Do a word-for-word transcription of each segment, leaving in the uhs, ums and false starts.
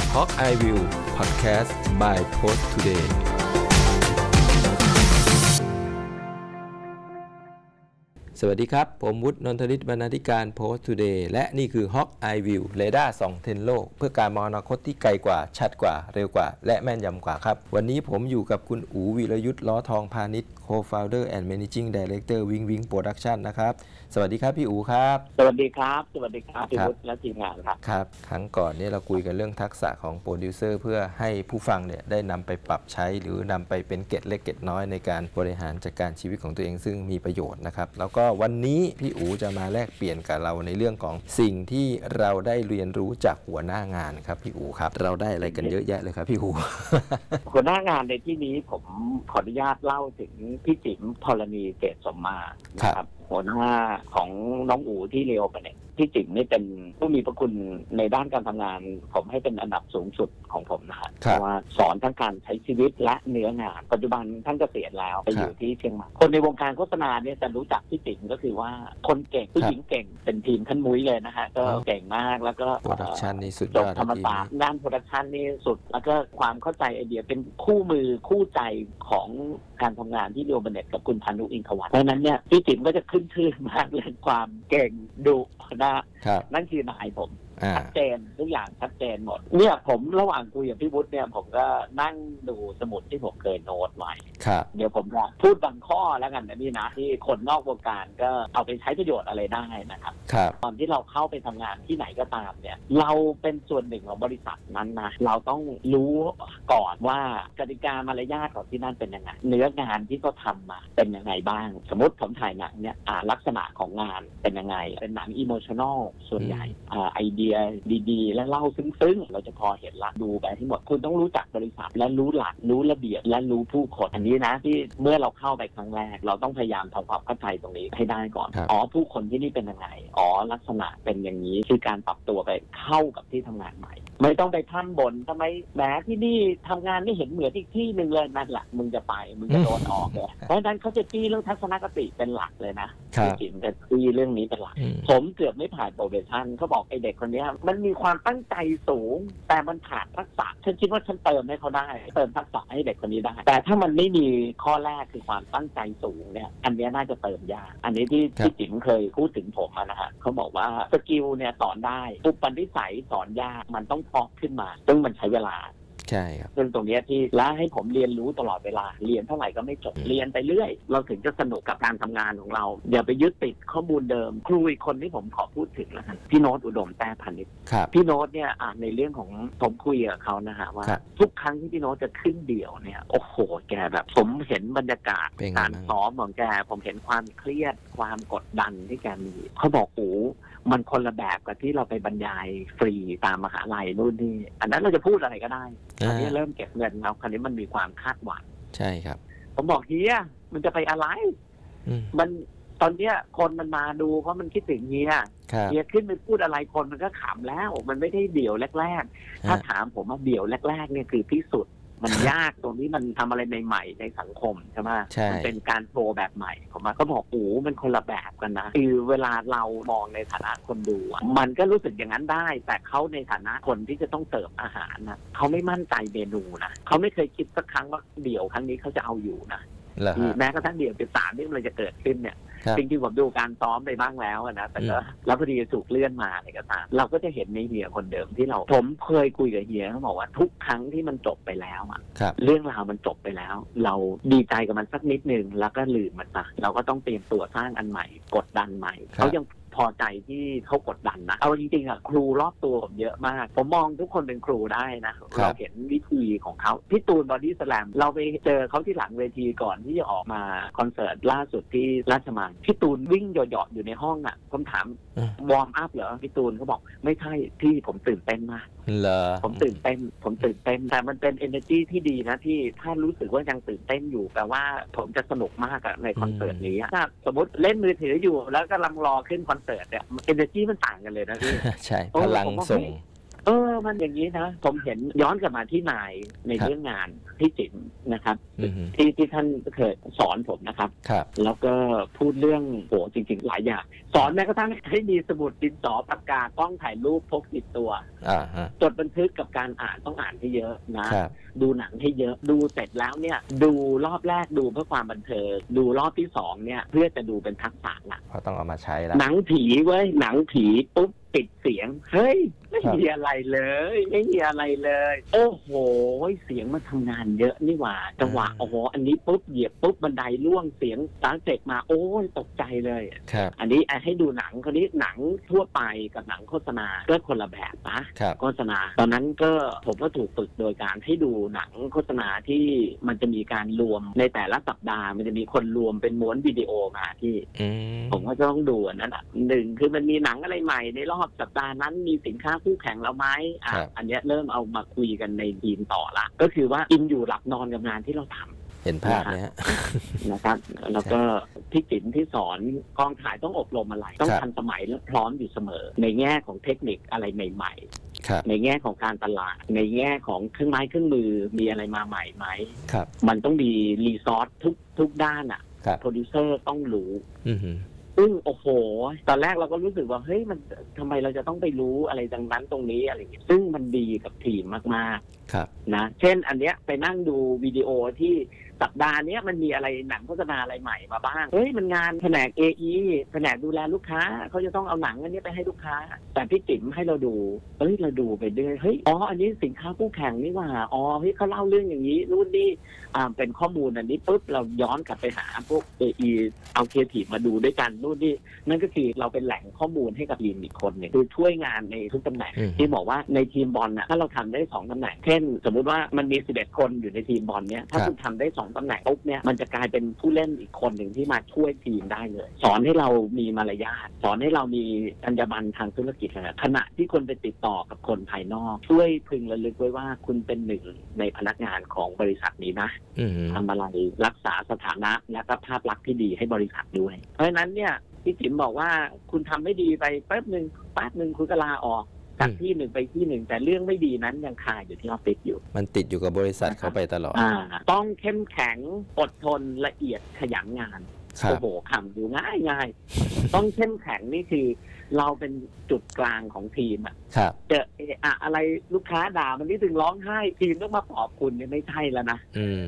Hawk Eye View Podcast by Post Todayสวัสดีครับผมวุฒินนทฤทธิ์บรรณาธิการ Post Today และนี่คือ Hawk Eye View เรดาร์ส่องเทรนด์โลกเพื่อการมองอนาคตที่ไกลกว่าชัดกว่าเร็วกว่าและแม่นยำกว่าครับวันนี้ผมอยู่กับคุณอู๋วีรยุทธ์ล้อทองพาณิชย์ Co-founder and Managing Director Wing Wing Production นะครับสวัสดีครับพี่อู๋ครับสวัสดีครับสวัสดีครับพี่วุฒิและทีมงานครับครับครั้งก่อนเนี่ยเราคุยกันเรื่องทักษะของโปรดิวเซอร์เพื่อให้ผู้ฟังเนี่ยได้นำไปปรับใช้หรือนำไปเป็นเกร็ดเล็กเกร็ดน้อยในการบริหารจัดการชีวิตของตัวเองซึ่งมีประโยชน์นะครับแล้วก็วันนี้พี่อู๋จะมาแลกเปลี่ยนกับเราในเรื่องของสิ่งที่เราได้เรียนรู้จากหัวหน้างานครับพี่อู๋ครับเราได้อะไรกันเยอะแยะเลยครับพี่อู๋หัวหน้างานในที่นี้ผมขออนุญาตเล่าถึงพี่จิ๋มธรณีเกตสมมานะครับหัวหน้าของน้องอู๋ที่เรียวไปเนี่ยพี่จิ๋มนี่เป็นผู้มีพระคุณในด้านการทำงานผมให้เป็นอันดับสูงสุดของผมนะฮะเพราะว่าสอนทั้งการใช้ชีวิตและเนื้องานปัจจุบันท่านเกษียณแล้วไปอยู่ที่เชียงใหม่คนในวงการโฆษณาเนี่ยจะรู้จักพี่จิ๋มก็คือว่าคนเก่งผู้หญิงเก่งเป็นทีมท่านมุ้ยเลยนะฮะก็เก่งมากแล้วก็โปรดักชันนี่สุดยอดธรรมศาสตร์ด้านโปรดักชันนี่สุดแล้วก็ความเข้าใจไอเดียเป็นคู่มือคู่ใจของการทำงานที่เรียวบันเน็ตกับคุณพานุอินทวัฒน์เพราะนั้นเนี่ยพี่จิ๋มก็จะขึ้นชื่อมากเรื่องความเก่งดุนะนั่นคือนายผมชัดเจนทุกอย่างชัดเจนหมดเนี่ยผมระหว่างคุยกับพี่วุฒิเนี่ยผมก็นั่งดูสมุดที่ผมเคยโน้ตไว้เดี๋ยวผมจะพูดบางข้อแล้วกันนะนี่นะที่คนนอกวงการก็เอาไปใช้ประโยชน์อะไรได้นะครับตอนที่เราเข้าไปทำงานที่ไหนก็ตามเนี่ยเราเป็นส่วนหนึ่งของบริษัทนั้นนะเราต้องรู้ก่อนว่ากติกามารยาทของที่นั่นเป็นยังไงเนื้องานที่เขาทำมาเป็นยังไงบ้างสมมติผมถ่ายหนังเนี่ยลักษณะของงานเป็นยังไงเป็นหนังอิโมชันอลส่วนใหญ่ไอเดียดีๆและเล่าซึ้งๆเราจะพอเห็นละดูไปทั้งหมดคุณต้องรู้จักบริษัทและรู้หลักรู้ระเบียบและรู้ผู้คนอันนี้นะที่เมื่อเราเข้าไปครั้งแรกเราต้องพยายามทำความเข้าใจตรงนี้ให้ได้ก่อนอ๋อผู้คนที่นี่เป็นยังไงอ๋อลักษณะเป็นอย่างนี้คือการปรับตัวไปเข้ากับที่ทำงานใหม่ไม่ต้องไปพร่ำบ่นทำไมแหมที่นี่ทำงานไม่เห็นเหมือนที่ที่หนึ่งเลยนั่นแหละมึงจะไปมึงจะโดนออกเลยเพราะฉะนั้นเขาจะจี้เรื่องทัศนคติเป็นหลักเลยนะจริงๆจะจี้เรื่องนี้เป็นหลักผมเกือบไม่ผ่านโปรเบชั่นเขาบอกไอเด็กคนนี้มันมีความตั้งใจสูงแต่มันขาดทักษะฉันคิดว่าฉันเติมให้เขาได้เติมทักษะให้เด็กคนนี้ได้แต่ถ้ามันไม่มีข้อแรกคือความตั้งใจสูงเนี่ยอันนี้น่าจะเติมยากอันนี้ที่ที่จิ๋มเคยพูดถึงผมนะฮะเขาบอกว่าสกิลเนี่ยสอนได้อุปนิสัยสอนยากมันต้องเพาะขึ้นมาซึ่งมันใช้เวลาใช่ครับซึ่งตรงนี้ที่และให้ผมเรียนรู้ตลอดเวลาเรียนเท่าไหร่ก็ไม่จบเรียนไปเรื่อยเราถึงจะสนุกกับการทำงานของเราอย่าไปยึดติดข้อมูลเดิมครูอีกคนที่ผมขอพูดถึงแล้วกันพี่โน้ตอุดมแต้พานิชพี่โน้ตเนี่ยในเรื่องของผมคุยกับเขานะฮะว่าทุกครั้งที่พี่โน้ตจะขึ้นเดี่ยวเนี่ยโอ้โหแกแบบผมเห็นบรรยากาศการซ้อมของแกผมเห็นความเครียดความกดดันที่แกมีเขาบอกโอ้มันคนละแบบกับที่เราไปบรรยายฟรีตามมหาลัยนู่นนี่อันนั้นเราจะพูดอะไรก็ได้อันนี้เริ่มเก็บเงินแล้วคราวนี้มันมีความคาดหวังใช่ครับผมบอกเฮียมันจะไปอะไรมันตอนเนี้ยคนมันมาดูเพราะมันคิดถึงเฮียเฮียขึ้นไปพูดอะไรคนมันก็ขำแล้วมันไม่ได้เดี่ยวแรกๆถ้าถามผมว่าเดี่ยวแรกๆเนี่ยคือที่สุดมันยากตรงนี้มันทำอะไรใหม่ๆในสังคมใช่ไหมมันเป็นการโชว์แบบใหม่ผมว่าก็บอกโอ้มันคนละแบบกันนะคือเวลาเรามองในฐานะคนดูมันก็รู้สึกอย่างนั้นได้แต่เขาในฐานะคนที่จะต้องเสิร์ฟอาหารนะเขาไม่มั่นใจเมนูนะเขาไม่เคยคิดสักครั้งว่าเดี๋ยวครั้งนี้เขาจะเอาอยู่นะแม้กระทั่งเดี๋ยวเป็นสามที่มันจะเกิดขึ้นเนี่ยจริงๆผมดูการซ้อมไปบ้างแล้วนะแต่ก็แล้วพอดีถูกเลื่อนมาอะไรก็ตามเราก็จะเห็นในเฮียคนเดิมที่เราผมเคยคุยกับเฮียเขาบอกว่าทุกครั้งที่มันจบไปแล้วอ่ะเรื่องราวมันจบไปแล้วเราดีใจกับมันสักนิดนึงแล้วก็ลืมมันซะเราก็ต้องเตรียมตัวสร้างอันใหม่กดดันใหม่เขายังพอใจที่เขากดดันนะเอาจริงๆอ่ะครูรอบตัวผมเยอะมากผมมองทุกคนเป็นครูได้นะเราเห็นวิธีของเขาพี่ตูนบอดี้สแลมเราไปเจอเขาที่หลังเวทีก่อนที่จะออกมาคอนเสิร์ตล่าสุดที่ราชมังพี่ตูนวิ่งเหยาะๆอยู่ในห้องอ่ะผมถามวอร์มอัพเหรอพี่ตูนเขาบอกไม่ใช่ที่ผมตื่นเต้นมากเหรอผมตื่นเต้นผมตื่นเต้นแต่มันเป็น energy ที่ดีนะที่ถ้ารู้สึกว่ายังตื่นเต้นอยู่แปลว่าผมจะสนุกมากในคอนเสิร์ตนี้ถ้าสมมติเล่นมือถืออยู่แล้วก็กำลังรอขึ้นคอนเสิร์ตเนี่ย energy มันต่างกันเลยนะพี่ใช่พลังส่งเออมันอย่างนี้นะผมเห็นย้อนกลับมาที่นายในเรื่องงานพี่จิ๋มนะครับที่ที่ท่านเคยสอนผมนะครับแล้วก็พูดเรื่องโหจริงๆหลายอย่างสอนแม้กระทั่งให้มีสมุดดินสอปากกากล้องถ่ายรูปพกติดตัวจดบันทึกกับการอ่านต้องอ่านให้เยอะนะดูหนังให้เยอะดูเสร็จแล้วเนี่ยดูรอบแรกดูเพื่อความบันเทิงดูรอบที่สองเนี่ยเพื่อจะดูเป็นทักษะละเพราะต้องเอามาใช้แล้วหนังผีเว้ยหนังผีปุ๊บปิดเสียงเฮ้ยไม่มีอะไรเลยไม่มีอะไรเลยโอ้โหเสียงมันทำงานเยอะนี่หว่าจังหวะโอ้โหอันนี้ปุ๊บเหยียบปุ๊บบันไดร่วงเสียงสารเสกมาโอ้ยตกใจเลยอันนี้ให้ดูหนังคนนี้หนังทั่วไปกับหนังโฆษณาก็คนละแบบนะโฆษณาตอนนั้นก็ผมก็ถูกฝึกโดยการให้ดูหนังโฆษณาที่มันจะมีการรวมในแต่ละสัปดาห์มันจะมีคนรวมเป็นม้วนวิดีโอมาที่ผมก็ต้องดูนั่นแหละหนึ่งคือมันมีหนังอะไรใหม่ในรอบสัปดาห์นั้นมีสินค้าคู่แข่งเราไหมอ่ะอันนี้เริ่มเอามาคุยกันในทีมต่อละก็คือว่าอินอยู่หลับนอนกับงานที่เราทำเห็นภาพเนี่ยนะครับแล้วก็พี่จิ๋มที่สอนกองถ่ายต้องอบรมอะไรต้องทันสมัยและพร้อมอยู่เสมอในแง่ของเทคนิคอะไรใหม่ๆในแง่ของการตลาดในแง่ของเครื่องไม้เครื่องมือมีอะไรมาใหม่ไหมมันต้องมีรีซอสทุกทุกด้านอ่ะโปรดิวเซอร์ต้องรู้ซึ่งโอ้โหตอนแรกเราก็รู้สึกว่าเฮ้ยมันทำไมเราจะต้องไปรู้อะไรดังนั้นตรงนี้อะไรอย่างเงี้ยซึ่งมันดีกับทีมมากๆนะเช่นอันเนี้ยไปนั่งดูวิดีโอที่สัปดาห์นี้มันมีอะไรหนังโฆษณาอะไรใหม่มาบ้างเฮ้ยมันงานแผนก เอ อี แผนกดูแลลูกค้าเขาจะต้องเอาหนังอันนี้ไปให้ลูกค้าแต่พี่จิ๋มให้เราดูเฮ้ยเราดูไปด้วยเฮ้ยอ๋ออันนี้สินค้าคู่แข่งนี่ว่าอ๋อเฮ้ยเขาเล่าเรื่องอย่างนี้นู่นนี่อ่าเป็นข้อมูลอันนี้ปุ๊บเราย้อนกลับไปหาพวก เอ อี เอาครีเอทีฟมาดูด้วยกันนู่นนี่นั่นก็คือเราเป็นแหล่งข้อมูลให้กับทีมอีกคนหนึ่งคือช่วยงานในทุกตำแหน่งที่บอกว่าในทีมบอลน่ะถ้าเราทำได้สองตำแหน่งเช่นสมมุติว่ามันมีสิบเอ็ดคนอยู่ในทีมบอลเนี้ยถ้าคุณทำได้สองตำแหน่งปุ๊บเนี่ยมันจะกลายเป็นผู้เล่นอีกคนหนึ่งที่มาช่วยทีมได้เลยสอนให้เรามีมารยาทสอนให้เรามีจรรยาบรรณทางธุรกิจขณะที่คนไปติดต่อกับคนภายนอกช่วยพึงระลึกไว้ว่าคุณเป็นหนึ่งในพนักงานของบริษัทนี้นะทำอะไรรักษาสถานะและก็ภาพลักษณ์ที่ดีให้บริษัทด้วยเพราะฉะนั้นเนี่ยพี่จิ๋มบอกว่าคุณทำไม่ดีไปแป๊บหนึ่งแป๊บหนึ่งคุณก็ลาออกจากที่หนึ่งไปที่หนึ่งแต่เรื่องไม่ดีนั้นยังคาอยู่ที่ออฟฟิศอยู่มันติดอยู่กับบริษัทเขาไปตลอดต้องเข้มแข็งอดทนละเอียดขยันงานโอ้โหคำดูง่ายง่ายต้องเข้มแข็งนี่คือเราเป็นจุดกลางของทีมอ่ะเจออะอะไรลูกค้าด่ามันนี่ถึงร้องไห้ทีมต้องมาปลอบคุณเนี่ยไม่ใช่แล้วนะ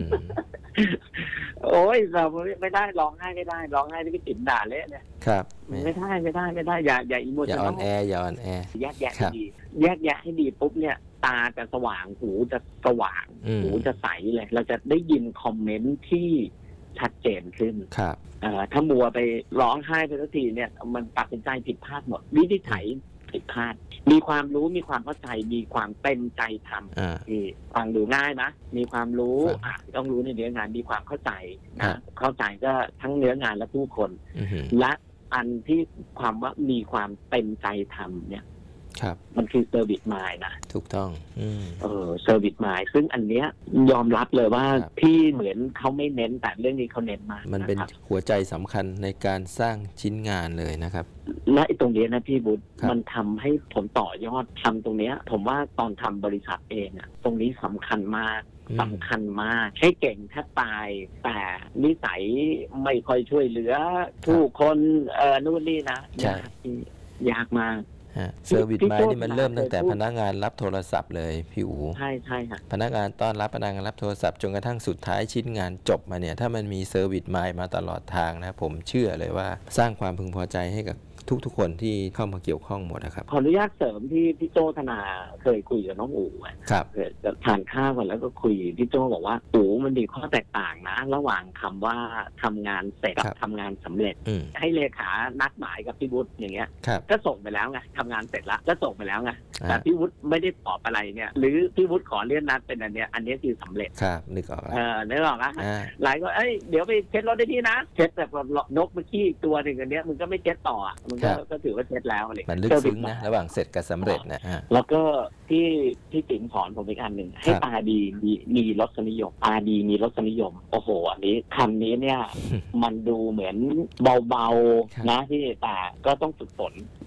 โอ้ยเราไม่ได้ร้องไห้ไม่ได้ร้องไห้ที่พี่จิ๋มด่าเละเนี่ยครับไม่ได้ไม่ได้ไม่ได้อย่าอย่าอิโมชั่นอลอย่าอ่อนแออย่าอ่อนแอแยกแยะให้ดีแยกแยะให้ดีปุ๊บเนี่ยตาจะสว่างหูจะสว่างหูจะใสเลยเราจะได้ยินคอมเมนต์ที่ชัดเจนขึ้นครับถ้ามัวไปร้องไห้ไปทุกทีเนี่ยมันตัดสินใจผิดพลาดหมดวิธีไถผิดพลาดมีความรู้มีความเข้าใจมีความเต็มใจทำที่ฟังดูง่ายนะมีความรู้อ่ะต้องรู้ในเนื้องานมีความเข้าใจนะเข้าใจก็ทั้งเนื้องานและผู้คนและอันที่ความว่ามีความเต็มใจทำเนี่ยมันคือเซอร์วิสมายนะถูกต้องเออเซอร์วิสมายซึ่งอันเนี้ยยอมรับเลยว่าที่เหมือนเขาไม่เน้นแต่เรื่องนี้เขาเน้นมากมันเป็นหัวใจสำคัญในการสร้างชิ้นงานเลยนะครับและตรงนี้นะพี่บุตรมันทำให้ผมต่อยอดทำตรงนี้ผมว่าตอนทำบริษัทเองอะตรงนี้สำคัญมากสำคัญมากให้เก่งแทบตายแต่นิสัยไม่ค่อยช่วยเหลือผู้คนเออนู่นนี่นะยากยากมากเซอร์วิสไม้นี่มันเริ่มตั้งแต่พนักงานรับโทรศัพท์เลยพี่อู๋ใช่ใช่ค่ะพนักงานต้อนรับพนักงานรับโทรศัพท์จนกระทั่งสุดท้ายชิ้นงานจบมาเนี่ยถ้ามันมีเซอร์วิสไม้มาตลอดทางนะผมเชื่อเลยว่าสร้างความพึงพอใจให้กับทุกๆคนที่เข้ามาเกี่ยวข้องหมดนะครับขออนุญาตเสริมที่พี่โจธนาเคยคุยกับน้องอู๋ครับจะทานข้าวกันแล้วก็คุยพี่โจบอกว่าอู๋มันมีข้อแตกต่างนะระหว่างคำว่าทำงานเสร็จกับทำงานสำเร็จให้เลขานัดหมายกับพี่วุฒิอย่างเงี้ยก็ส่งไปแล้วไงทำงานเสร็จแล้วก็ส่งไปแล้วไงแต่พี่วุฒิไม่ได้ตอบอะไรเนี่ยหรือพี่วุฒิขอเลื่อนนัดเป็นอันเนี้ยอันนี้คือสำเร็จครับนึกออกเออนึกออกนะหลายก็เอ้ยเดี๋ยวไปเช็ดรถได้ที่นะเช็ดแบบนกเมื่อกี้ตัวหนึ่งอันเนี้ยมึงก็ไม่เช็ดต่อมึงก็ก็ถือว่าเช็ดแล้วเลยมันลึกซึ้งนะระหว่างเสร็จกับสำเร็จนะแล้วก็ที่ที่ติ๋มสอนผมอีกอันหนึ่งให้ตาดีมีมีรสนิยมตาดีมีรสนิยมโอ้โหอันนี้คำนี้เนี่ยมันดูเหมือนเบาๆนะที่แต่ก็ต้องฝึกฝน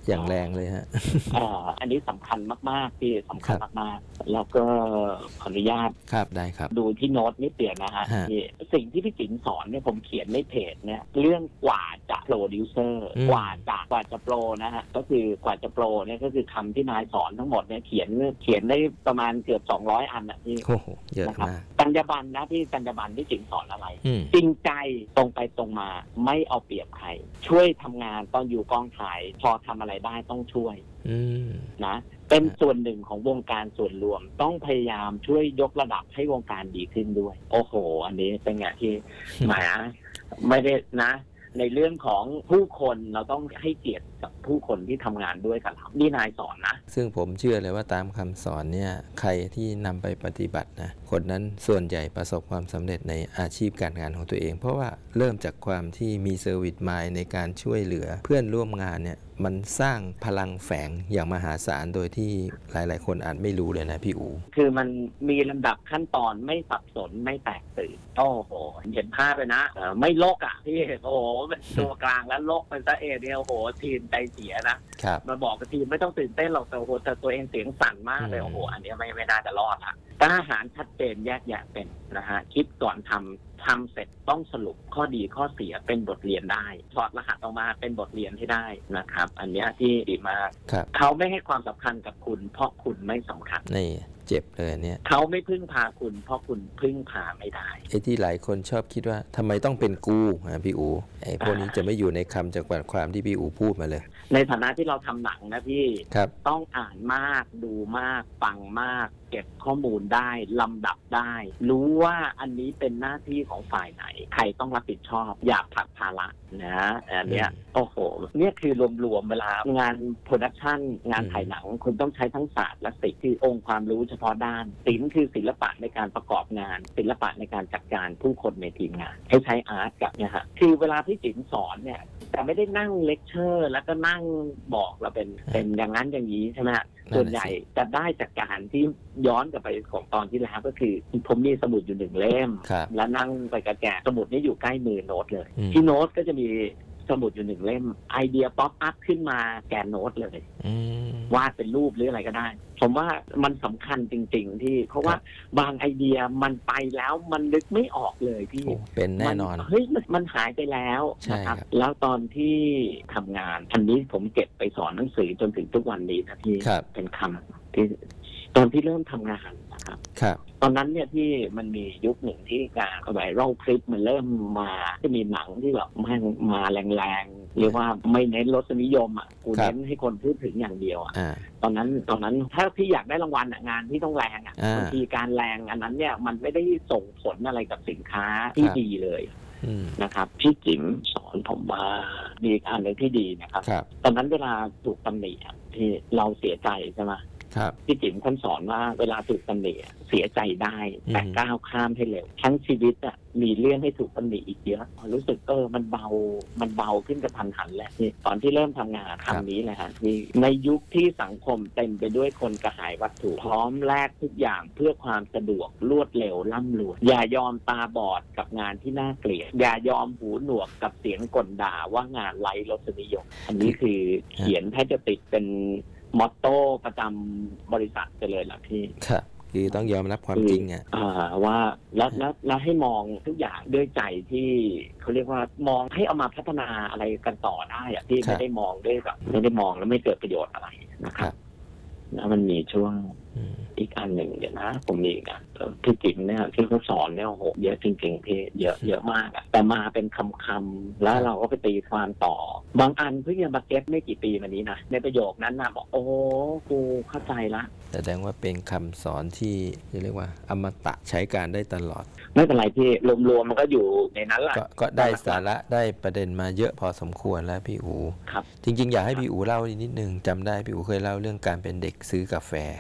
อย่างแรงเลยฮะอ่าอันนี้สำคัญมากๆที่สำคัญมากๆแล้วก็ขออนุญาตครับได้ครับดูที่โน้ตนิดเดียวนะฮะที่สิ่งที่พี่จิ๋มสอนเนี่ยผมเขียนในเพจเนี่ยเรื่องกว่าจะโปรดิวเซอร์กว่าจะกว่าจะโปรนะฮะก็คือกว่าจะโปรเนี่ยก็คือคำที่นายสอนทั้งหมดเนี่ยเขียนเขียนได้ประมาณเกือบสองร้อยอันนะพี่โอ้โหเยอะมากจรรยาบรรณนะพี่จรรยาบรรณที่จิ๋มสอนอะไรจริงใจตรงไปตรงมาไม่เอาเปรียบใครช่วยทำงานตอนอยู่กองถ่ายพอทำอะไรได้ต้องช่วยนะเป็นส่วนหนึ่งของวงการส่วนรวมต้องพยายามช่วยยกระดับให้วงการดีขึ้นด้วยโอ้โหอันนี้เป็นไงที่หมายไม่ได้นะในเรื่องของผู้คนเราต้องให้เกียรติกับผู้คนที่ทำงานด้วยกันครับนี่นายสอนนะซึ่งผมเชื่อเลยว่าตามคำสอนเนี่ยใครที่นำไปปฏิบัตินะคนนั้นส่วนใหญ่ประสบความสำเร็จในอาชีพการงานของตัวเองเพราะว่าเริ่มจากความที่มีเซอร์วิสมายในการช่วยเหลือเพื่อนร่วมงานเนี่ยมันสร้างพลังแฝงอย่างมหาศาลโดยที่หลายๆคนอาจไม่รู้เลยนะพี่อู๋คือมันมีลำดับขั้นตอนไม่สับสนไม่แตกตื่นโอ้โหเห็นภาพเลยนะไม่โลกอ่ะพี่โอ้โหเป็นตัวกลางแล้วโลกเป็นซะเองเนี่ยโอ้โหทีมใจเสียนะมาบอกกับทีมไม่ต้องตื่นเต้นหรอกแต่โอ้โหแต่ตัวเองเสียงสั่นมากเลยโอ้โหอันนี้ไม่ไม่น่าจะรอดอ่ะกล้าหาญชัดเจนแยกแยะเป็นนะฮะคิดก่อนทำทำเสร็จต้องสรุปข้อดีข้อเสียเป็นบทเรียนได้ถอดรหัสออกมาเป็นบทเรียนให้ได้นะครับอันนี้ที่ดีมากเขาไม่ให้ความสำคัญกับคุณเพราะคุณไม่สำคัญนี่เจ็บเลยเนี่ยเขาไม่พึ่งพาคุณเพราะคุณพึ่งพาไม่ได้ไอ้ที่หลายคนชอบคิดว่าทำไมต้องเป็นกูนะพี่อูไอ้พวกนี้จะไม่อยู่ในคำจากบทความที่พี่อูพูดมาเลยในฐานะที่เราทำหนังนะพี่ต้องอ่านมากดูมากฟังมากเก็บข้อมูลได้ลำดับได้รู้ว่าอันนี้เป็นหน้าที่ของฝ่ายไหนใครต้องรับผิดชอบอย่าผลักภาระนะอันเนี้ยโอ้โหเนี่ยคือรวมๆเวลางานโปรดักชันงานถ่ายหนังคุณต้องใช้ทั้งศาสตร์และศิลป์คือองค์ความรู้เฉพาะด้านศิลป์คือศิลปะในการประกอบงานศิลปะในการจัดการผู้คนในทีมงานให้ใช้อาร์ตกับเนี่ยฮะคือเวลาที่จิ๋มสอนเนี่ยแต่ไม่ได้นั่งเลคเชอร์แล้วก็นั่งบอกเราเป็นเป็นอย่างนั้นอย่างนี้ใช่ไหมส่วนใหญ่จะได้จากการที่ย้อนกลับไปของตอนที่แล้วก็คือผมมีสมุดอยู่หนึ่งเล่มแล้วนั่งไปกระแกะสมุดนี้อยู่ใกล้มือโน้ตเลยที่โน้ตก็จะมีสมุดอยู่หนึ่งเล่มไอเดียป๊อปอัพขึ้นมาแกนโน้ตเลยวาดเป็นรูปหรืออะไรก็ได้ผมว่ามันสำคัญจริงๆที่เพราะว่าบางไอเดียมันไปแล้วมันนึกไม่ออกเลยพี่เป็นแน่นอนเฮ้ยมันหายไปแล้วนะครับแล้วตอนที่ทำงานอันนี้ผมเก็บไปสอนหนังสือจนถึงทุกวันนี้นะพี่เป็นคำที่ตอนที่เริ่มทำงานนะครับตอนนั้นเนี่ยที่มันมียุคหนึ่งที่การไวรัลคลิปมันเริ่มมาจะมีหนังที่แบบมันมาแรงๆเรียกว่าไม่เน้นรสนิยมอ่ะกูเน้นให้คนพูดถึงอย่างเดียวอ่ะตอนนั้นตอนนั้นถ้าพี่อยากได้รางวัลงานที่ต้องแรงอ่ะบางทีการแรงอันนั้นเนี่ยมันไม่ได้ส่งผลอะไรกับสินค้าที่ดีเลยนะครับพี่จิ๋มสอนผมว่ามีอันหนึ่งที่ดีนะครับตอนนั้นเวลาถูกตำหนิที่เราเสียใจใช่ไหมพี่จิ๋มท่านสอนว่าเวลาถูกตำหนิเสียใจได้แต่ก้าวข้ามให้เร็วทั้งชีวิตอ่ะมีเรื่องให้ถูกตำหนิอีกเยอะรู้สึกเออมันเบามันเบาขึ้นกระทันหันแหละนี่ตอนที่เริ่มทำงานคำนี้นะฮะที่ในยุคที่สังคมเต็มไปด้วยคนกระหายวัตถุพร้อมแลกทุกอย่างเพื่อความสะดวกรวดเร็วร่ำรวยอย่ายอมตาบอดกับงานที่น่าเกลียดอย่ายอมหูหนวกกับเสียงกลด่าว่างานไร้รสนิยมอันนี้คือเขียนแทบจะติดเป็นมอตโต้ประจำบริษัทไปเลยล่ะพี่ครับคือต้องยอมรับความจริงอ่ะว่าแล้วแล้วแล้วให้มองทุกอย่างด้วยใจที่เขาเรียกว่ามองให้เอามาพัฒนาอะไรกันต่อได้อ่ะที่ไม่ได้มองด้วยแบบไม่ได้มองแล้วไม่เกิดประโยชน์อะไรนะครับแล้วมันมีช่วงอีกอันหนึ่งเดี๋ยวนะผมมีอีกอ่ะพี่จิ๋มเนี่ยที่เขาสอนเนี่ยโอ้โหเยอะจริงๆพี่เยอะเยอะมากอ่ะแต่มาเป็นคำๆแล้วเราก็ไปตีความต่อบางอันเพิ่งจะมาเก็ตไม่กี่ปีมานี้นะในประโยคนั้นนะบอกโอ้กูเข้าใจละแสดงว่าเป็นคำสอนที่เรียกว่าอมตะใช้การได้ตลอดไม่เป็นไรพี่รวมๆมันก็อยู่ในนั้นแหละก็ได้สาระได้ประเด็นมาเยอะพอสมควรแล้วพี่อูครับจริงๆอยากให้พี่อูเล่านิดนึงจำได้พี่อูเคยเล่าเรื่องการเป็นเด็กซื้อกาแฟมัน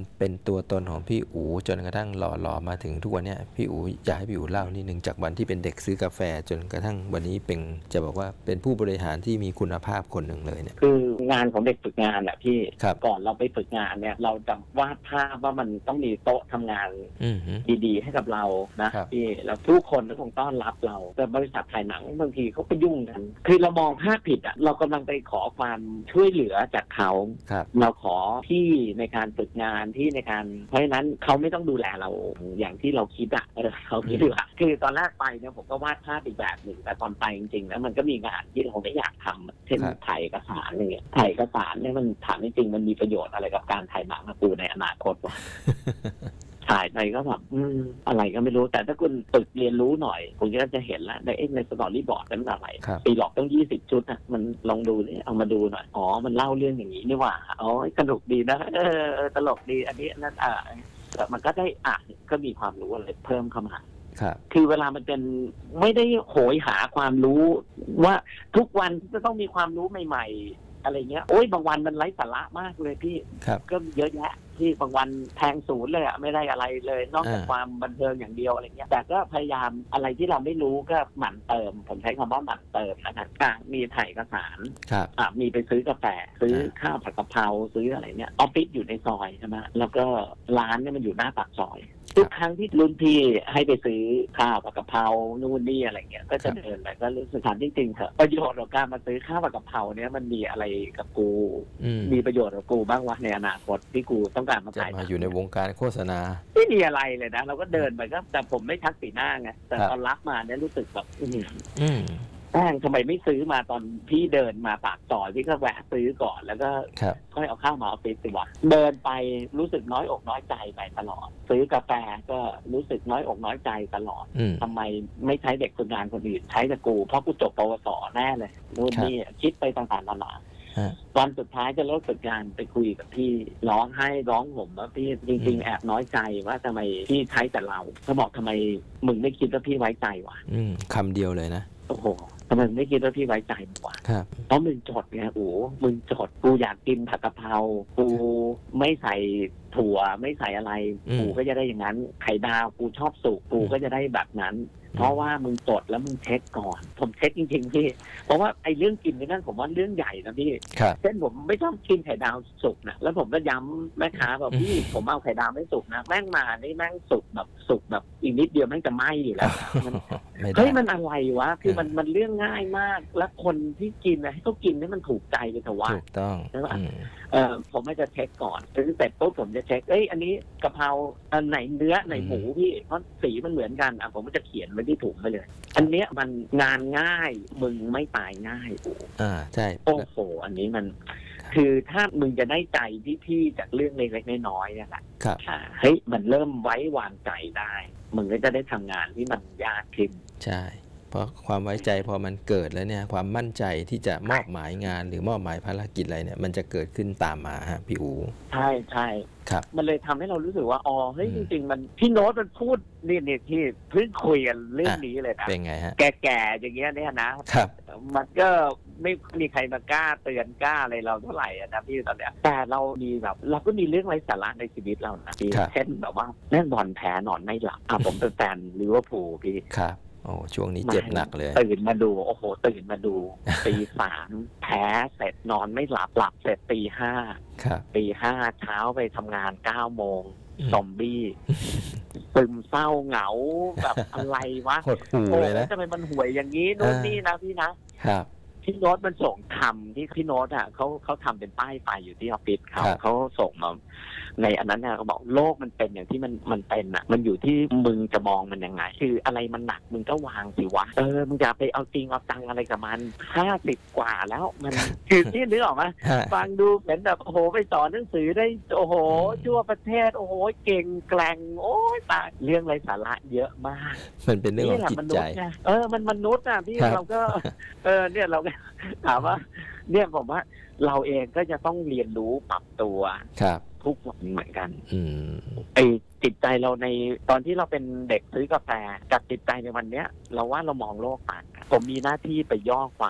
เป็นตัวตนของพี่อู๋จนกระทั่งหล่อหลอมาถึงทุกวันนี้พี่อู๋อยากให้พี่อู๋เล่านิดนึงจากวันที่เป็นเด็กซื้อกาแฟจนกระทั่งวันนี้เป็นจะบอกว่าเป็นผู้บริหารที่มีคุณภาพคนหนึ่งเลยเนี่ยคืองานของเด็กฝึกงานแหละพี่ก่อนเราไปฝึกงานเนี่ยเราจะวาดภาพว่ามันต้องมีโต๊ะทำงานดีๆให้กับเรานะพี่แล้วทุกคนก็คงต้อนรับเราแต่บริษัทถ่ายหนังบางทีเขาก็ยุ่งกันคือเรามองภาพผิดอ่ะเรากำลังไปขอความช่วยเหลือจากเขาเราขอที่ในการฝึกงานที่ในการเพราะฉะนั้นเขาไม่ต้องดูแลเราอย่างที่เราคิดอ่ะเขาคิดว่าคือตอนแรกไปเนี่ยผมก็วาดภาพอีกแบบหนึ่งแต่ตอนไปจริงๆแล้วมันก็มีงานที่เราไม่อยากทำเช่นถ่ายเอกสารอะไรเงี้ยถ่ายเอกสารเนี่ยมันถามจริงๆมันมีประโยชน์อะไรกับการถ่ายหนังกูในอนาคตวะ ถ่ายไปก็แบบอืมอะไรก็ไม่รู้แต่ถ้าคุณฝึกเรียนรู้หน่อยคุณก็จะเห็นแล้วในเอ็กในสตอรี่บอร์ดนั้นอะไรปีหลอกต้องยี่สิบชุดอ่ะมันลองดูนี่เอามาดูหน่อยอ๋อมันเล่าเรื่องอย่างนี้นี่หว่าอ๋อสนุกดีนะเออตลกดีอันนี้นั่นอ่ะแต่มันก็ได้อ่านก็มีความรู้อะไรเพิ่มเข้ามาคือเวลามันเป็นไม่ได้โหยหาความรู้ว่าทุกวันจะต้องมีความรู้ใหม่ๆอะไรเงี้ยโอ้ยบางวันมันไร้สาระมากเลยพี่ก็เยอะแยะที่บางวันแทงศูนย์เลยอ่ะไม่ได้อะไรเลยนอกจากความบันเทิงอย่างเดียวอะไรเงี้ยแต่ก็พยายามอะไรที่เราไม่รู้ก็หมั่นเติมผมใช้คำว่าหมั่นเติมนะครับมีถ่ายเอกสารอ่ะมีไปซื้อกาแฟซื้อข้าวผัดกะเพราซื้ออะไรเนี่ยออฟฟิศอยู่ในซอยใช่ไหมแล้วก็ร้านเนี่ยมันอยู่หน้าปากซอยทุกครั้งที่รุ่นพี่ให้ไปซื้อข้าวผัดกะเพรานู่นนี่อะไรเงี้ยก็จะเดินไปก็รู้สึกถามจริงๆเถอะประโยชน์ของการมาซื้อข้าวผัดกะเพราเนี่ยมันมีอะไรกับกูมีประโยชน์กับกูบ้างวะในอนาคตที่กูต้องการมาขายมาอยู่ในวงการโฆษณาไม่มีอะไรเลยนะเราก็เดินไปก็แต่ผมไม่ชักสีหน้าไงแต่ตอนรับมาเนี่ยรู้สึกแบบอืมแป้งทำไมไม่ซื้อมาตอนพี่เดินมาปากซอยพี่ก็แวะซื้อก่อนแล้วก็ค่อยเอาข้าวมาออฟฟิศสิวะเดินไปรู้สึกน้อยอกน้อยใจไปตลอดซื้อกาแฟก็รู้สึกน้อยอกน้อยใจตลอดทำไมไม่ใช้เด็กฝึกงานคนอื่นใช้แต่กูเพราะกูจบปวสแน่เลยนู่นนี่คิดไปต่างๆนานาวันสุดท้ายจะเลิกฝึกงานไปคุยกับพี่ร้องให้ร้องห่มว่าพี่จริงๆแอบน้อยใจว่าทำไมพี่ใช้แต่เราเขาบอกทำไมมึงไม่คิดว่าพี่ไว้ใจวะคำเดียวเลยนะโอ้โหทำไมไม่คิดว่าพี่ไว้ใจมึงวะเพราะมึงจดไงโอ้มึงจดกูอยากกินผัดกะเพรากูไม่ใส่ถั่วไม่ใส่อะไรกูก็จะได้อย่างนั้นไข่ดาวกูชอบสุกกูก็จะได้แบบนั้นเพราะว่ามึงจดแล้วมึงเช็คก่อนผมเช็คจริงๆพี่เพราะว่าไอ้เรื่องกินนี่นั่นผมว่าเรื่องใหญ่นะพี่เช่นผมไม่ชอบกินไข่ดาวสุกนะแล้วผมก็ย้ำแม่ค้าบอกพี่ผมเอาไข่ดาวไม่สุกนะแม่งมานี่แม่งสุกแบบสุกแบบอีกนิดเดียวแม่งจะไหม้อยู่แล้วเฮ้ยมันอะไรวะคือมันมันเรื่องง่ายมากแล้วคนที่กินนะให้เขากินให้มันถูกใจเลยแต่ว่าถูกต้องใช่ป่ะเออผมไม่จะเช็คก่อนซื้อเสร็จปุ๊บผมจะเช็คเอ้ยอันนี้กะเพราอันไหนเนื้อไหนหมูพี่เพราะสีมันเหมือนกันอ่ะผมก็จะเขียนไว้ที่ถุงไปเลยอันเนี้ยมันงานง่ายมึงไม่ตายง่ายอ่าใช่โอ้โหอันนี้มันคือถ้ามึงจะได้ใจที่พี่จากเรื่องเล็กๆน้อยๆเนี่ยแหละครับเฮ้ยมันเริ่มไว้วางใจได้มึงก็จะได้ทำงานที่มันยากขึ้นใช่เพราะความไว้ใจพอมันเกิดแล้วเนี่ยความมั่นใจที่จะมอบหมายงานหรือมอบหมายภารกิจอะไรเนี่ยมันจะเกิดขึ้นตามมาฮะพี่อู๋ใช่ใช่ครับมันเลยทำให้เรารู้สึกว่าอ๋อเฮ้ยจริงๆมันพี่โน้ตมันพูดนี่นี่ที่เพิ่งคุยกันเรื่องนี้เลยนะเป็นไงฮะแก่ๆอย่างเงี้ยเนี่ยนะครับมันก็ไม่มีใครมากล้าเตือนกล้าอะไรเราเท่าไหร่นะพี่ตอนเนี้ยแต่เรามีแบบเราก็มีเรื่องไร้สาระในชีวิตเรานะพี่เช่นแบบว่าเล่นบอลแพ้นอนไม่หลับอ่ะผมเป็นแฟนลิเวอร์พูลพี่ครับโอ้ช่วงนี้เจ็บหนักเลยตื่นมาดูโอ้โหตื่นมาดูตีสามแพ้เสร็จนอนไม่หลับหลับเสร็จตีห้าตีห้าเช้าไปทำงานเก้าโมงซอมบี้ซึมเศร้าเหงาแบบอะไรวะหดหู่เลยนะทำไมมันห่วยอย่างนี้นู่นนี่นะพี่นะครับพี่โน้ตมันส่งคำที่พี่โน้ตอ่ะเขาเขาทำเป็นป้ายไฟอยู่ที่ออฟฟิศเขาเขาส่งมาในอันนั้นเนี่ยเขาบอกโลกมันเป็นอย่างที่มันมันเป็นอ่ะมันอยู่ที่มึงจะมองมันยังไงคืออะไรมันหนักมึงก็วางสิวะเออมึงอย่าไปเอาจริงเอาจังอะไรกับมันห้าสิบกว่าแล้วมันคือที่นึกออกไหมฟังดูเหมือนแบบโอ้โหไปสอนหนังสือได้โอ้โหทั่วประเทศโอ้โหเก่งแกร่งโอ้ยตายเรื่องไรสาระเยอะมากมันเป็นเรื่องของจิตใจเออมันมนุษย์อ่ะพี่เราก็เออเนี่ยเราถามว่าเนี่ยผมว่าเราเองก็จะต้องเรียนรู้ปรับตัวครับทุกวันเหมือนกันอืมไอจิตใจเราในตอนที่เราเป็นเด็กซื้อกาแฟกับจิตใจในวันเนี้ยเราว่าเรามองโลกต่างกันผมมีหน้าที่ไปย่อความ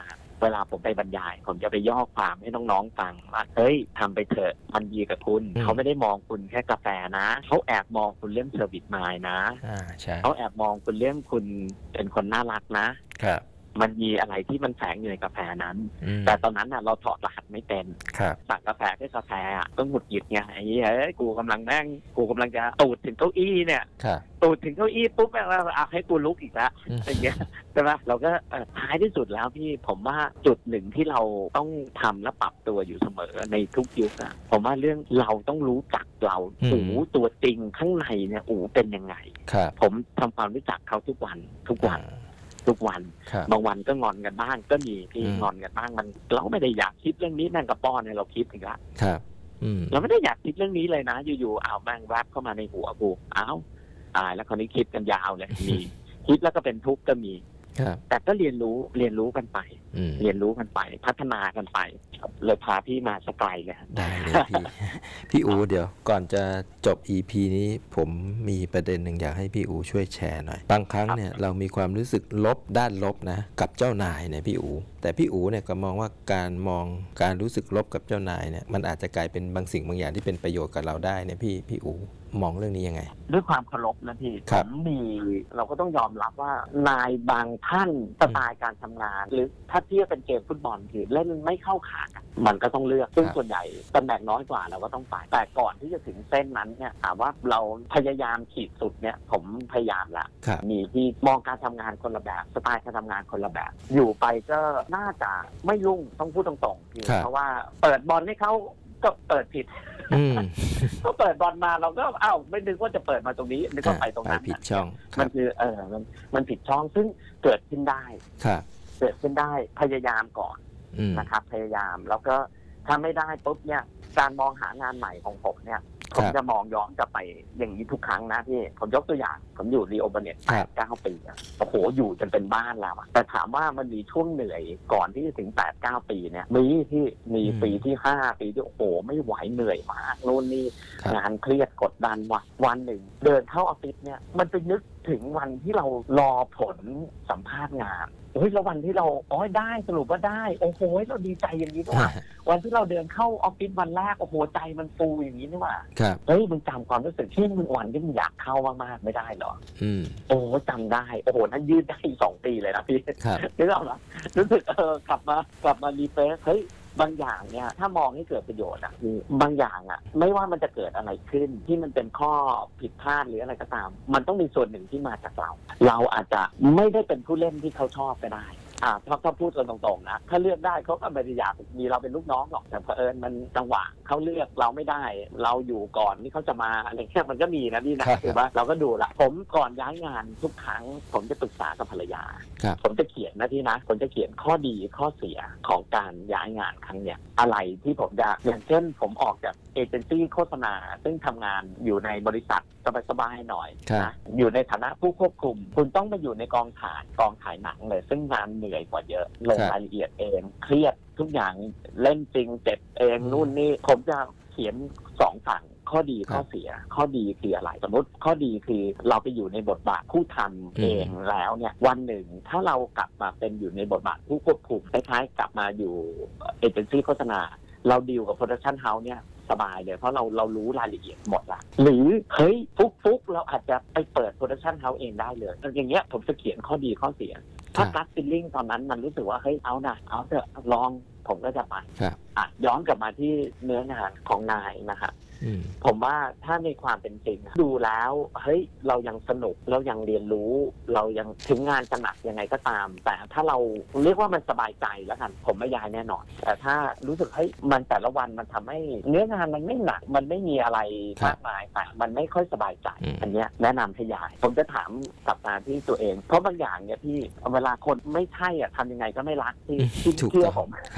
เวลาผมไปบรรยายผมจะไปย่อความให้น้องๆฟังว่าเฮ้ยทำไปเถอะมันดีกับคุณเขาไม่ได้มองคุณแค่กาแฟนะเขาแอบมองคุณเรื่องเซอร์วิสมายนะเขาแอบมองคุณเรื่องคุณเป็นคนน่ารักนะครับมันมีอะไรที่มันแฝงอยู่ในกาแฟนั้นแต่ตอนนั้นน่ะเราถอดรหัสไม่เป็นสั่งกาแฟแค่กาแฟอ่ะก็หงุดหงิดไงไอ้เฮ้ยกูกำลังนั่งกูกำลังจะตูดถึงเก้าอี้เนี่ยตูดถึงเก้าอี้ปุ๊บแล้วอ่ะให้กูลุกอีกแล้วอย่างเงี้ยใช่ไหมเราก็ท้ายที่สุดแล้วพี่ผมว่าจุดหนึ่งที่เราต้องทำและปรับตัวอยู่เสมอในทุกยุคอะผมว่าเรื่องเราต้องรู้จักเราอู๋ตัวจริงข้างในเนี่ยอู๋เป็นยังไงผมทำความรู้จักเขาทุกวันทุกวันทุกวันบางวันก็งอนกันบ้างก็มีพี่งอนกันบ้างมันเราไม่ได้อยากคิดเรื่องนี้แม่งกระป้อนเนี่ยเราคิดอีกแล้วเราไม่ได้อยากคิดเรื่องนี้เลยนะอยู่ๆเอาแม่งแวบเข้ามาในหัวกูอ้าวตายแล้วคราวนี้คิดกันยาวเลยมีคิดแล้วก็เป็นทุกข์ก็มีแต่ก็เรียนรู้เรียนรู้กันไปเรียนรู้กันไปพัฒนากันไปเลยพาพี่มาสกายเลยได้เลยพี่พี่อูเดี๋ยวก่อนจะจบ อี พี นี้ผมมีประเด็นหนึ่งอยากให้พี่อูช่วยแชร์หน่อยบางครั้งเนี่ยเรามีความรู้สึกลบด้านลบนะกับเจ้านายเนี่ยพี่อูแต่พี่อูเนี่ยก็มองว่าการมองการรู้สึกลบกับเจ้านายเนี่ยมันอาจจะกลายเป็นบางสิ่งบางอย่างที่เป็นประโยชน์กับเราได้เนี่ยพี่พี่อูมองเรื่องนี้ยังไงด้วยความเคารพนะพี่ผมมีเราก็ต้องยอมรับว่านายบางท่านสไตล์การทำงานหรือถ้าเทียบเป็นเกมฟุตบอลคือเล่นไม่เข้าขากันมันก็ต้องเลือกซึ่งส่วนใหญ่ตำแหน่งน้อยกว่าเราก็ต้องไปแต่ก่อนที่จะถึงเส้นนั้นเนี่ยถามว่าเราพยายามขีดสุดเนี่ยผมพยายามละมีที่มองการทำงานคนละแบบสไตล์การทำงานคนละแบบอยู่ไปก็น่าจะไม่รุ่งต้องพูดตรงๆเพราะว่าเปิดบอลให้เขาก็เปิดผิดก็เปิดบอลมาเราก็อ้าวไม่นึกว่าจะเปิดมาตรงนี้นึกว่าไปตรงนั้นผิดช่องมันคือเออมันมันผิดช่องซึ่งเกิดขึ้นได้เกิดขึ้นได้พยายามก่อนนะครับพยายามแล้วก็ถ้าไม่ได้ปุ๊บเนี่ยการมองหางานใหม่ของผมเนี่ยผมจะมองย้อนกลับไปอย่างนี้ทุกครั้งนะพี่ผมยกตัวอย่างผมอยู่รีโอเบเน็ตแปดเก้าปีโอ้โหอยู่จนเป็นบ้านแล้วแต่ถามว่ามันมีช่วงเหนื่อยก่อนที่จะถึงแปดเก้าปีเนี่ยมีที่มีปีที่ห้าปีที่โอ้โหไม่ไหวเหนื่อยมากโน่นนี่งานเครียดกดดันวันวันหนึ่งเดินเข้าออฟฟิศเนี่ยมันไปนึกถึงวันที่เรารอผลสัมภาษณ์งานโอ้ยแล้ววันที่เราอ๋อได้สรุปว่าได้โอ้โหเราดีใจอย่างนี้ด้วยวันที่เราเดินเข้าออฟฟิศวันแรกโอ้โหใจมันฟูอย่างนี้นี่ว่าเฮ้ยมึงจำความรู้สึกที่มึงวันที่มึงอยากเข้ามากๆไม่ได้หรอโอ้จำได้โอ้โหนั่นยืดได้สองปีเลยนะพี่นึกออกไหมรู้สึกเออกลับมากลับมารีเฟรชเฮ้ยบางอย่างเนี่ยถ้ามองให้เกิดประโยชน์อ่ะบางอย่างอ่ะไม่ว่ามันจะเกิดอะไรขึ้นที่มันเป็นข้อผิดพลาดหรืออะไรก็ตามมันต้องมีส่วนหนึ่งที่มาจากเราเราอาจจะไม่ได้เป็นผู้เล่นที่เขาชอบก็ได้อ่าถ้าถ้าพูดกันตรงๆนะถ้าเลือกได้เขาก็ไม่ได้อยากมีเราเป็นลูกน้องหรอกแต่เผอิญมันจังหวะเขาเลือกเราไม่ได้เราอยู่ก่อนนี่เขาจะมาอะไรเงี้ยมันก็มีนะพี่นะถูกป่ะเราก็ดูละผมก่อนย้ายงานทุกครั้งผมจะปรึกษากับภรรยาผมจะเขียนนะที่นะผมจะเขียนข้อดีข้อเสียของการย้ายงานครั้งเนี้ยอะไรที่ผมจะอย่างเช่นผมออกจากเอเจนซี่โฆษณาซึ่งทำงานอยู่ในบริษัทสบายๆหน่อยนะอยู่ในฐานะผู้ควบคุมคุณต้องมาอยู่ในกองถ่ายกองถ่ายหนังเลยซึ่งงานเหนื่อยกว่าเยอะลงรายละเอียดเองเครียดทุกอย่างเล่นจริงเจ็บเองนู่นนี่ผมจะเขียนสองฝั่งข้อดีข้อเสียข้อดีคืออะไรสมมติข้อดีคือเราไปอยู่ในบทบาทผู้ทำเองแล้วเนี่ยวันหนึ่งถ้าเรากลับมาเป็นอยู่ในบทบาทผู้ควบคุมคล้ายๆกลับมาอยู่เอเจนซี่โฆษณาเราดีลกับโปรดักชั่นเฮาส์เนี่ยสบายเลยเพราะเราเรารู้รายละเอียดหมดละหรือเฮ้ยฟุกฟุกเราอาจจะไปเปิดโปรดักชั่นเฮาส์เองได้เลยอย่างเงี้ยผมจะเขียนข้อดีข้อเสียถ้ากัสฟิลลิ่งตอนนั้นมันรู้สึกว่าเฮ้ยเอานะเอาเถอะลองผมก็จะไปอ่ะย้อนกลับมาที่เนื้องานของนายนะครับผมว่าถ้าในความเป็นจริงดูแล้วเฮ้ยเรายังสนุกเรายังเรียนรู้เรายังถึงงานจะหนักยังไงก็ตามแต่ถ้าเราเรียกว่ามันสบายใจแล้วกันผมไม่ย้ายแน่นอนแต่ถ้ารู้สึกเฮ้ยมันแต่ละวันมันทำให้เนื้องานมันไม่หนักมันไม่มีอะไรมากมายแต่มันไม่ค่อยสบายใจอันนี้แนะนำให้ย้ายผมจะถามกลับมาที่ตัวเองเพราะบางอย่างเนี่ยพี่เวลาคนไม่ใช่อ่ะทำยังไงก็ไม่รักที่ที่เชื่อผมเ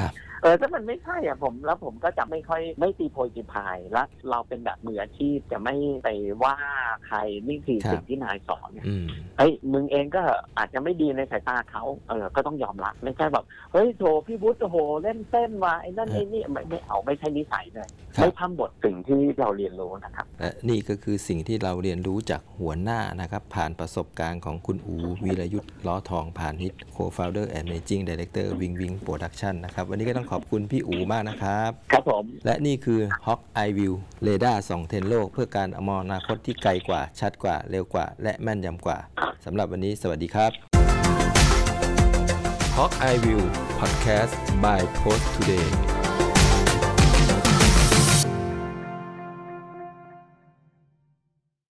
เออถ้ามันไม่ใช่อ่ะผมแล้วผมก็จะไม่ค่อยไม่ตีโพยตีพายแล้วเราเป็นแบบมืออาชีพจะไม่ไปว่าใครนี่คือสิ่งที่นายสอนเนี่ยเฮ้ยมึงเองก็อาจจะไม่ดีในสายตาเขาเออก็ต้องยอมรับไม่ใช่แบบเฮ้ยโถพี่วุฒิโอ้โหเล่นเต้นว่ะไอ้นั่นไอ้นี่ไม่ไม่เอาไม่ใช่นิสัยเลยไม่ทำบทสิ่งที่เราเรียนรู้นะครับและนี่ก็คือสิ่งที่เราเรียนรู้จากหัวหน้านะครับผ่านประสบการณ์ของคุณอูวีรยุทธ์ล้อทองผ่านฮิต Co-founder and Managing Director วิงวิงโปรดักชั่นนะครับวันนี้ก็ต้องขอบคุณพี่อูมากนะครับครับผมและนี่คือ Hawk Eye View เรดาร์ส่องเทรนด์โลกเพื่อการมองอนาคตที่ไกลกว่าชัดกว่าเร็วกว่าและแม่นยำกว่าสำหรับวันนี้สวัสดีครับ Hawk Eye View Podcast by Post Today